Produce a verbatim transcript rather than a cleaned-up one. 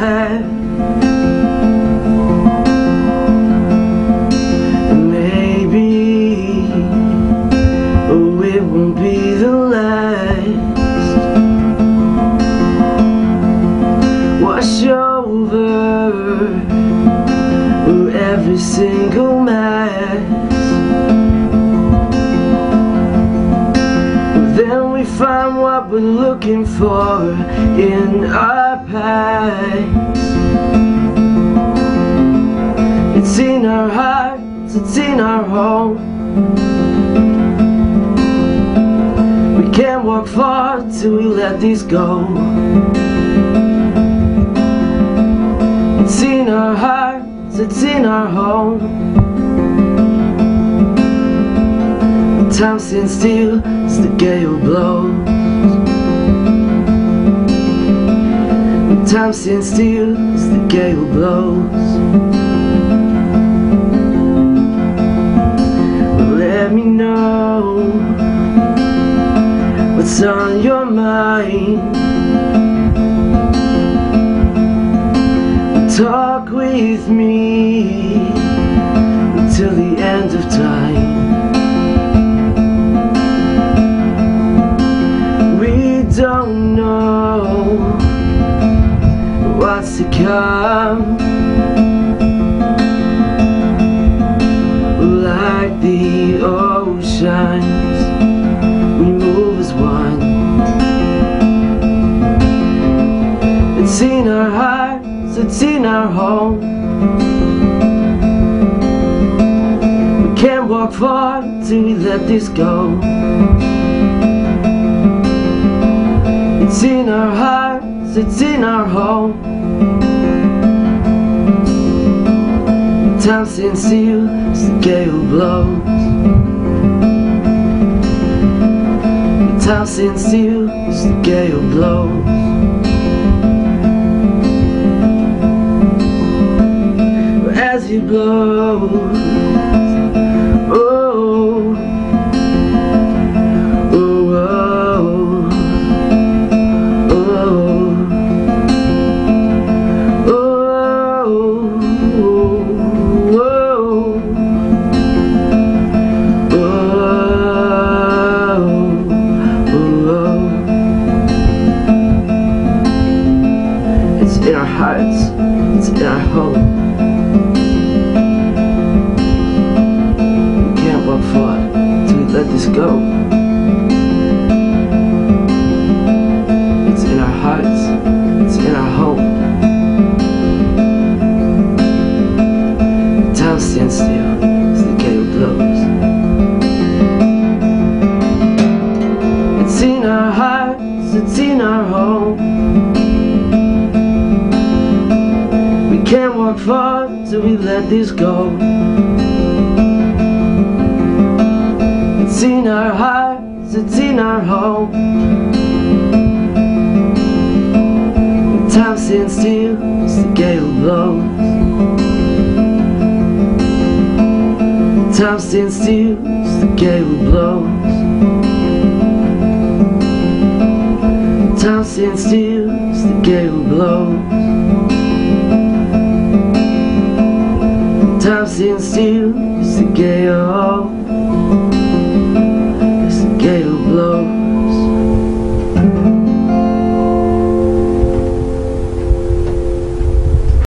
have. And maybe oh, it won't be the last. Wash over oh, every single mass. Then we find what we're looking for in our past. It's in our hearts, it's in our home. We can't walk far till we let this go. It's in our hearts, it's in our home. Time stands still as the gale blows. Time stands still as the gale blows. Let me know what's on your mind. Talk with me until the end of time. Don't know what's to come. Like the oceans, we move as one. It's in our hearts, it's in our home. We can't walk far till we let this go. It's in our hearts, it's in our home. Time stands still as the gale blows. Time stands still as the gale blows. As it blows, oh, oh, oh. It's in our hearts, it's in our home. We can't walk far till we let this go. It's in our hearts, it's in our home. Time stands still as the gale blows. It's in our hearts, it's in our home. Can't walk far till we let this go. It's in our hearts, it's in our home. Time stands still as the gale blows. Time stands still as the gale blows. Time stands still as the gale blows. Time stands still as the gale